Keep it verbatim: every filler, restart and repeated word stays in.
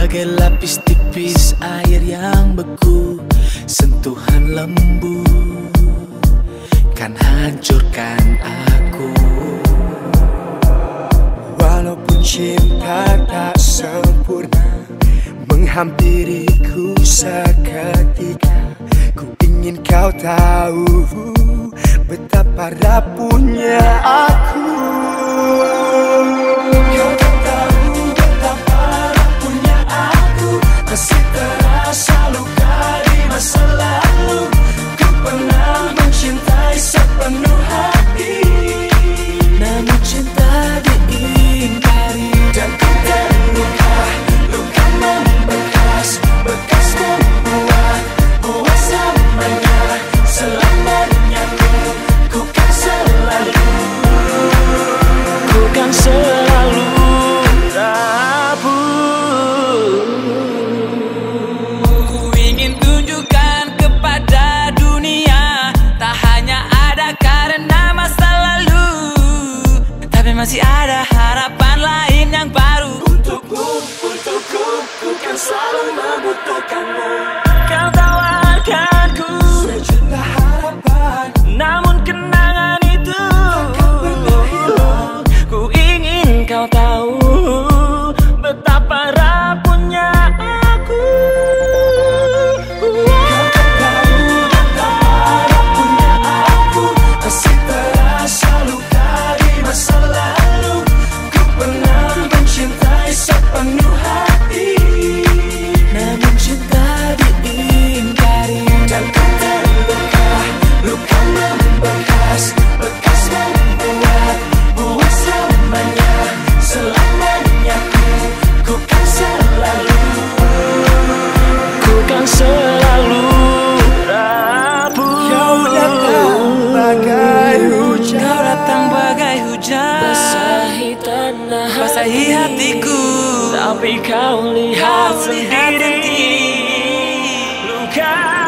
bagai lapis tipis air yang beku. Sentuhan lembut kan hancurkan aku. Walaupun cinta tak sempurna menghampiriku seketika, ku ingin kau tahu betapa rapuhnya aku. Kau tak tahu betapa rapuhnya aku, masih terasa luka di masa lalu. Ku pernah mencintai sepenuh hati, namun cinta diingkari. dan ku terluka, luka membekas, bekas membuat buat selamanya. Selamanya ku kan selalu, Ku kan selalu rapuh. Ku ingin tunjukkan kepada dunia, tak hanya ada karena masa lalu, tapi masih ada harapan lain yang baru. untukmu, untukku, ku kan selalu membutuhkanmu. Kau tawarkanku Sejuta harapan, namun kenangan itu takkan pernah hilang. ku ingin kau tahu betapa rapuhnya aku. Kau tak tahu betapa rapuhnya aku, masih terasa luka di masa lalu. Ku pernah mencintai sepenuh hati, Namun cinta diingkari. dan ku terluka, luka membekas, bekas membuat buat selamanya. Selamanya ku, ku kan selalu, Ku kan selalu rapuh. kau datang bagai hujan, Kau datang bagai hujan, Basahi tanah basahi hatiku, tapi kau lihat kau lihat sendiri sendiri luka